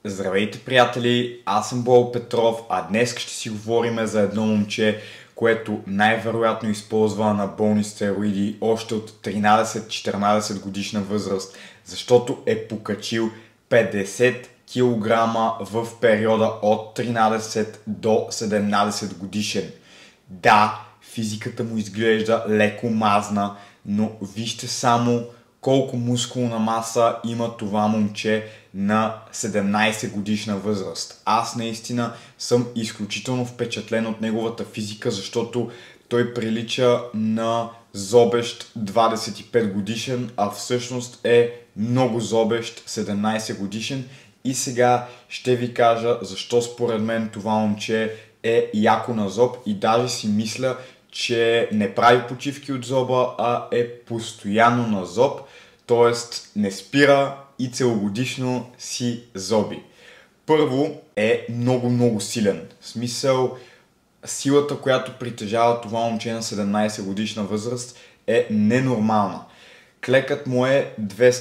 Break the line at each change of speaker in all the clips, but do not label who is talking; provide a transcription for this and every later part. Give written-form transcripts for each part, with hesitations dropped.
Здравейте, приятели! Аз съм Боил Петров, а днес ще си говорим за едно момче, което най-вероятно използва анаболни стероиди още от 13-14 годишна възраст, защото е покачил 50 кг в периода от 13 до 17 годишен. Да, физиката му изглежда леко мазна, но вижте само колко мускулна маса има това момче на 17 годишна възраст. Аз наистина съм изключително впечатлен от неговата физика, защото той прилича на зобещ 25 годишен, а всъщност е много зобещ 17 годишен. И сега ще ви кажа защо според мен това момче е яко на зоб и даже си мисля, че не прави почивки от зоба, а е постоянно на зоб, т.е. не спира и целогодишно си зоби. Първо е много силен. В смисъл, силата, която притежава това момче на 17 годишна възраст е ненормална. Клекът му е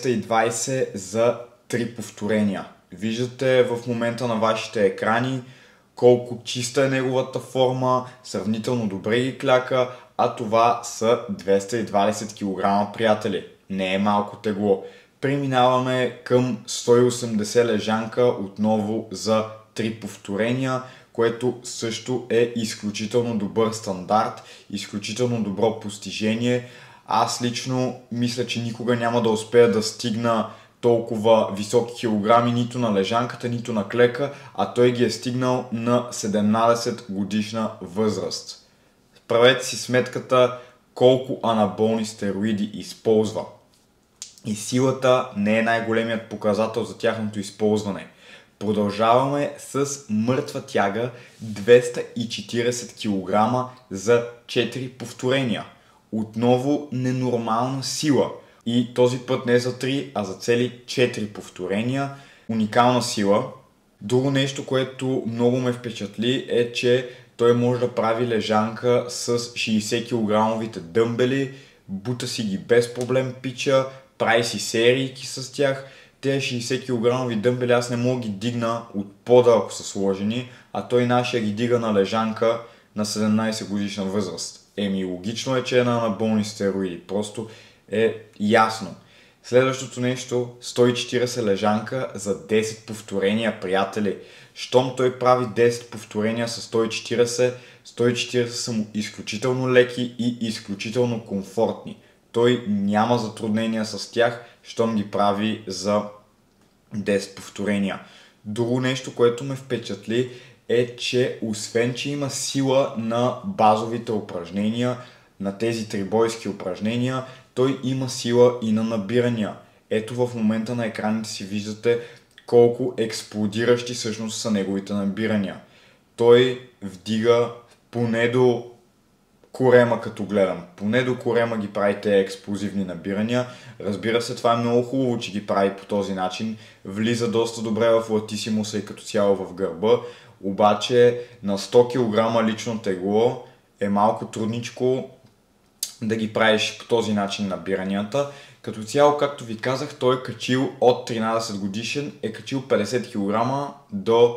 220 за 3 повторения. Виждате в момента на вашите екрани колко чиста е неговата форма, сравнително добре ги кляка, а това са 220 кг, приятели. Не е малко тегло. Преминаваме към 180 лежанка отново за 3 повторения, което също е изключително добър стандарт, изключително добро постижение. Аз лично мисля, че никога няма да успея да стигна толкова високи килограми нито на лежанката, нито на клека, а той ги е стигнал на 17 годишна възраст. Правете си сметката колко анаболни стероиди използва. И силата не е най-големият показател за тяхното използване. Продължаваме с мъртва тяга 240 кг за 4 повторения. Отново ненормална сила. И този път не за 3, а за цели 4 повторения. Уникална сила. Друго нещо, което много ме впечатли е, че той може да прави лежанка с 60 кг дъмбели, бута си ги без проблем пича, прави си серийки с тях. Те 60 кг дъмбели аз не мога ги дигна от пода, ако са сложени, а той нашия ги дига на лежанка на 17 годишна възраст. Логично е, че е на анаболни стероиди. Просто е ясно. Следващото нещо, 140 лежанка за 10 повторения, приятели. Щом той прави 10 повторения с 140, 140 са му изключително леки и изключително комфортни. Той няма затруднения с тях, щом ги прави за 10 повторения. Друго нещо, което ме впечатли е, че освен, че има сила на базовите упражнения, на тези трибойски упражнения, той има сила и на набирания. Ето в момента на екраните си виждате колко експлодиращи всъщност са неговите набирания. Той вдига поне до корема, като гледам. Поне до корема ги прави тези експлозивни набирания. Разбира се, това е много хубаво, че ги прави по този начин. Влиза доста добре в латисимуса и като цяло в гърба. Обаче на 100 кг лично тегло е малко трудничко да ги правиш по този начин набиранията. Като цяло, както ви казах, той е качил от 13 годишен, е качил 50 кг до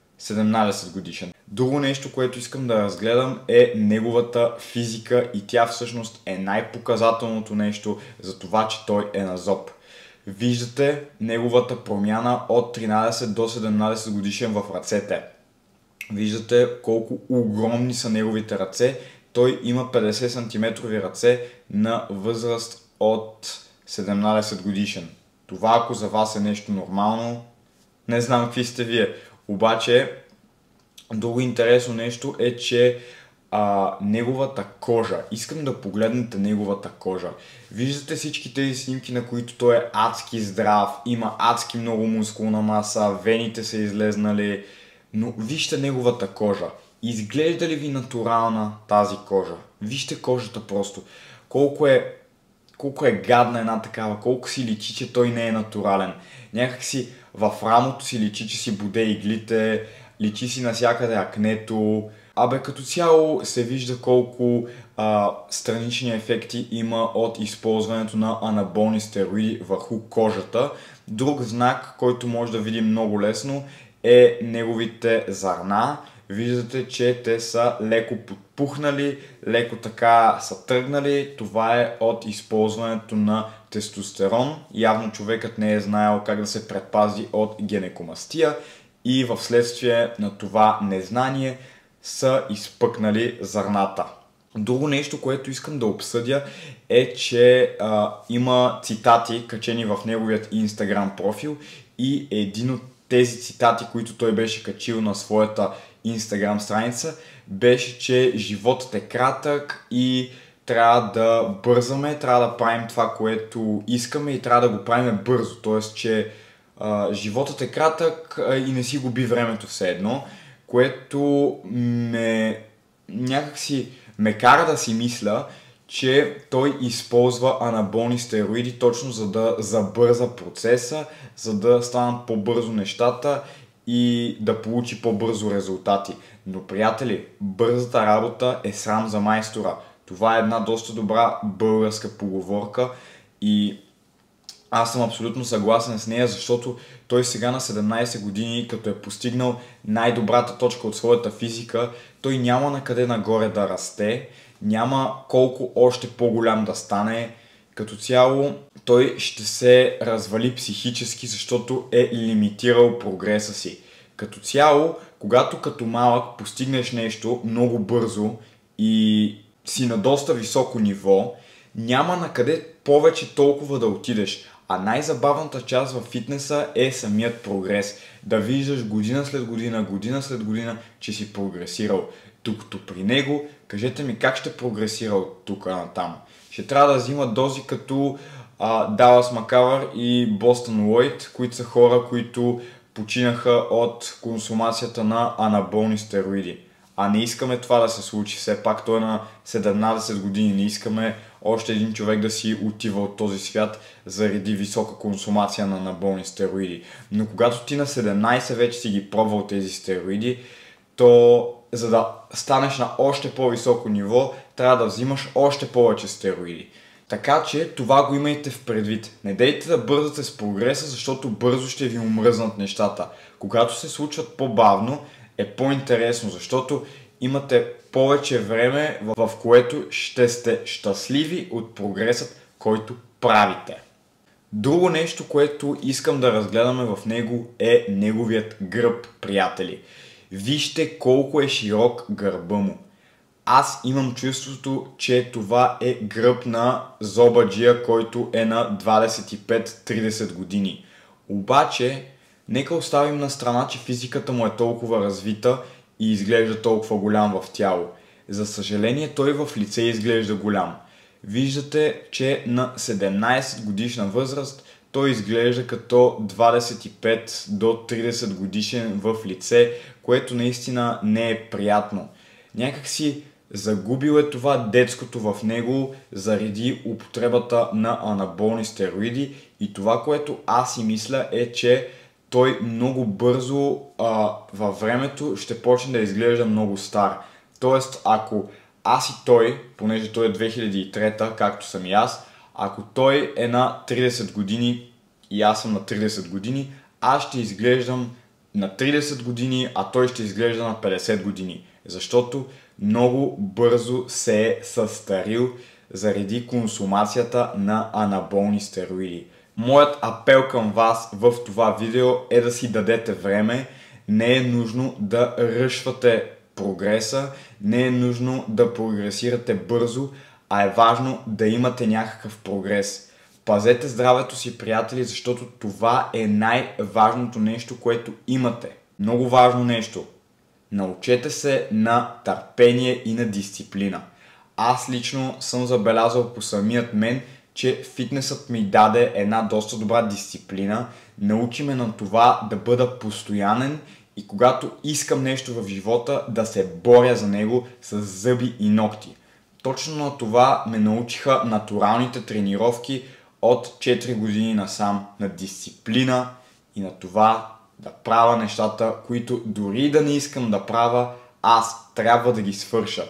17 годишен. Друго нещо, което искам да разгледам е неговата физика и тя всъщност е най-показателното нещо за това, че той е на зоб. Виждате неговата промяна от 13 до 17 годишен в ръцете. Виждате колко огромни са неговите ръце. Той има 50 см ръце на възраст от 17 годишен. Това, ако за вас е нещо нормално, не знам какви сте вие. Обаче, друго интересно нещо е, че неговата кожа. Искам да погледнете неговата кожа. Виждате всички тези снимки, на които той е адски здрав, има адски много мускулна маса, вените са излезнали, но вижте неговата кожа. Изглежда ли ви натурална тази кожа? Вижте кожата просто. Колко е гадна една такава, колко си личи, че той не е натурален. Някак си в рамото си личи, че си боде иглите, личи си навсякъде акнето. Като цяло се вижда колко странични ефекти има от използването на анаболни стероиди върху кожата. Друг знак, който може да видим много лесно, е неговите зърна. Виждате, че те са леко подпухнали, леко така са тръгнали. Това е от използването на тестостерон. Явно човекът не е знаел как да се предпази от гинекомастия и в следствие на това незнание са изпъкнали зърната. Друго нещо, което искам да обсъдя е, че има цитати качени в неговият Instagram профил и един от тези цитати, които той беше качил на своята Instagram страница, беше, че животът е кратък и трябва да бързаме, трябва да правим това, което искаме и трябва да го правим бързо. Тоест, че животът е кратък и не си губи времето все едно, което някакси ме кара да си мисля, че той използва анаболни стероиди точно за да забърза процеса, за да станат по-бързо нещата и да получи по-бързо резултати. Но, приятели, бързата работа е срам за майстора. Това е една доста добра българска поговорка и аз съм абсолютно съгласен с нея, защото той сега на 17 години, като е постигнал най-добрата точка от своята физика, той няма на къде нагоре да расте, няма колко още по-голям да стане. Като цяло той ще се развали психически, защото е лимитирал прогреса си. Като цяло, когато като малък постигнеш нещо много бързо и си на доста високо ниво, няма на къде повече толкова да отидеш. А най-забавната част в фитнеса е самият прогрес. Да виждаш година след година, че си прогресирал. Докато при него, кажете ми как ще прогресира от тук натам. Ще трябва да взима дози като Далас Макавър и Бостън Лойд, които са хора, които починаха от консумацията на анаболни стероиди. А не искаме това да се случи. Все пак той е на 17 години. Не искаме още един човек да си отива от този свят заради висока консумация на анаболни стероиди. Но когато ти на 17 вече си ги пробвал тези стероиди, то за да станеш на още по-високо ниво, трябва да взимаш още повече стероиди. Така че това го имайте в предвид. Не дейте да бързате с прогреса, защото бързо ще ви омръзнат нещата. Когато се случват по-бавно, е по-интересно, защото имате повече време, в което ще сте щастливи от прогресът, който правите. Друго нещо, което искам да разгледаме в него е неговият гръб, приятели. Вижте колко е широк гърба му. Аз имам чувството, че това е гръб на зобаджия, който е на 25-30 години. Обаче, нека оставим на страна, че физиката му е толкова развита и изглежда толкова голям в тяло. За съжаление, той в лице изглежда голям. Виждате, че на 17 годишна възраст той изглежда като 25 до 30 годишен в лице, което наистина не е приятно. Някакси загубил е това детското в него заради употребата на анаболни стероиди и това, което аз си мисля е, че той много бързо във времето ще почне да изглежда много стар. Тоест, ако аз и той, понеже той е 2003, както съм и аз, ако той е на 30 години и аз съм на 30 години, аз ще изглеждам на 30 години, а той ще изглежда на 50 години. Защото много бързо се е състарил заради консумацията на анаболни стероиди. Моят апел към вас в това видео е да си дадете време. Не е нужно да ръшвате прогреса, не е нужно да прогресирате бързо, а е важно да имате някакъв прогрес. Пазете здравето си, приятели, защото това е най-важното нещо, което имате. Много важно нещо. Научете се на търпение и на дисциплина. Аз лично съм забелязал по самият мен, че фитнесът ми даде една доста добра дисциплина. Научи ме на това да бъда постоянен и когато искам нещо в живота, да се боря за него с зъби и ногти. Точно на това ме научиха натуралните тренировки от 4 години насам, на дисциплина и на това да правя нещата, които дори да не искам да правя, аз трябва да ги свърша.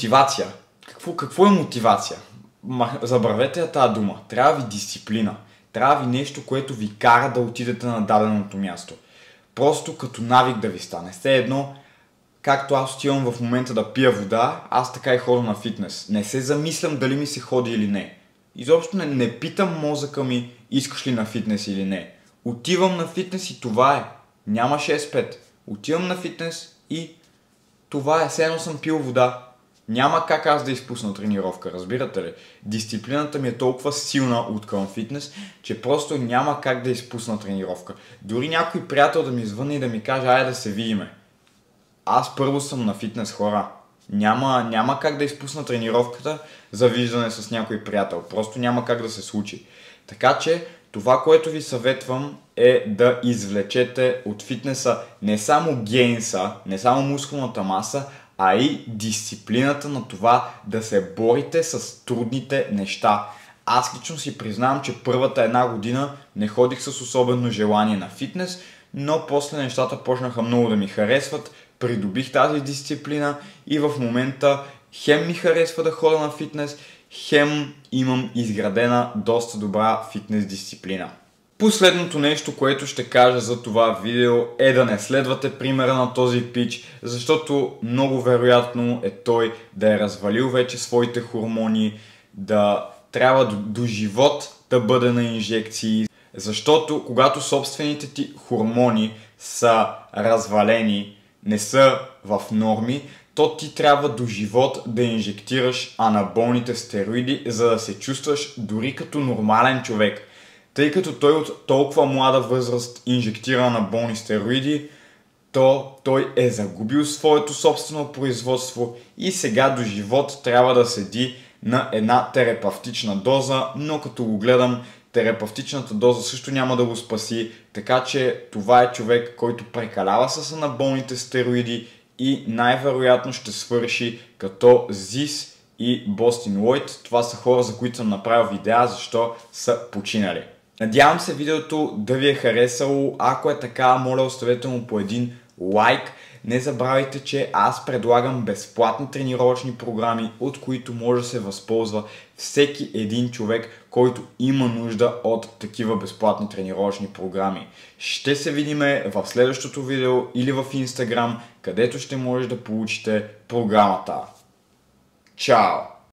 Мотивация. Какво е мотивация? Забравете я тази дума. Трябва ви дисциплина. Трябва ви нещо, което ви кара да отидете на даденото място. Просто като навик да ви стане. Все едно, както аз отивам в момента да пия вода, аз така и ходя на фитнес. Не се замислям дали ми се ходи или не. Изобщо не питам мозъка ми, искаш ли на фитнес или не. Отивам на фитнес и това е. Няма 6-5. Отивам на фитнес и това е. Все едно съм пил вода. Няма как аз да изпусна тренировка, разбирате ли? Дисциплината ми е толкова силна от към фитнес, че просто няма как да изпусна тренировка. Дори някой приятел да ми звънне и да ми каже, айде да се видиме. Аз първо съм на фитнес, хора. Няма как да изпусна тренировката за виждане с някой приятел. Просто няма как да се случи. Така че това, което ви съветвам е да извлечете от фитнеса не само гейнса, не само мускулната маса, а и дисциплината на това да се борите с трудните неща. Аз лично си признавам, че първата една година не ходих с особено желание на фитнес, но после нещата почнаха много да ми харесват, придобих тази дисциплина и в момента хем ми харесва да ходя на фитнес, хем имам изградена доста добра фитнес дисциплина. Последното нещо, което ще кажа за това видео е да не следвате примера на този пич, защото много вероятно е той да е развалил вече своите хормони, да трябва до живот да бъде на инжекции, защото когато собствените ти хормони са развалени, не са в норми, то ти трябва до живот да инжектираш анаболните стероиди, за да се чувстваш дори като нормален човек. Тъй като той от толкова млада възраст инжектира анаболни стероиди, то той е загубил своето собствено производство и сега до живот трябва да седи на една терапевтична доза, но като го гледам, терапевтичната доза също няма да го спаси, така че това е човек, който прекалява с анаболните стероиди и най-вероятно ще свърши като Зис и Бостин Лойд. Това са хора, за които съм направил видеа, защо са починали. Надявам се видеото да ви е харесало. Ако е така, моля оставете му по един лайк. Не забравяйте, че аз предлагам безплатни тренировъчни програми, от които може да се възползва всеки един човек, който има нужда от такива безплатни тренировъчни програми. Ще се видиме в следващото видео или в Instagram, където ще може да получите програмата. Чао!